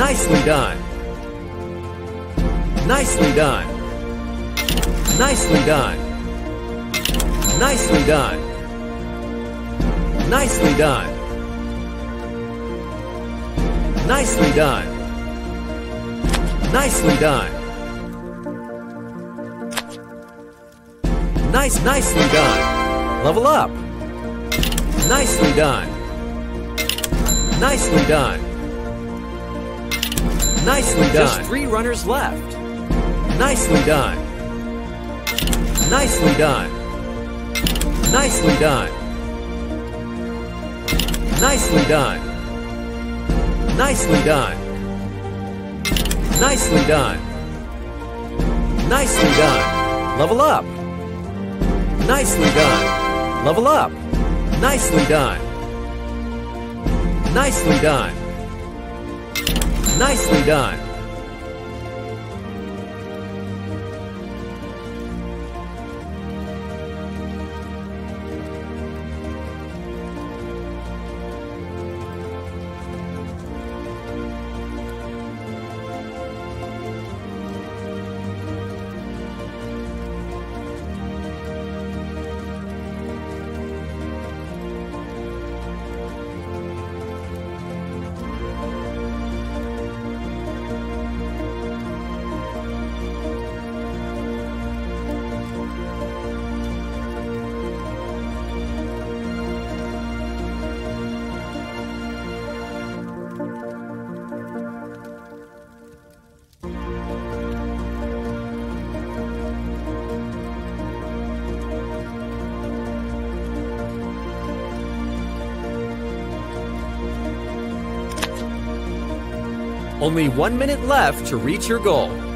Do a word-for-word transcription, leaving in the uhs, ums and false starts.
Nicely done. Nicely done. Nicely done. Nicely done. Nicely done. Nicely done. Nicely done. Nice, nicely done. Level up. Nicely done. Nicely done. Nicely done. Just three runners left. Nicely done. Nicely done. Nicely done. Nicely done. Nicely done. Nicely done. Nicely done. Level up. Nicely done. Level up. Nicely done. Nicely done. Nicely done. Only one minute left to reach your goal.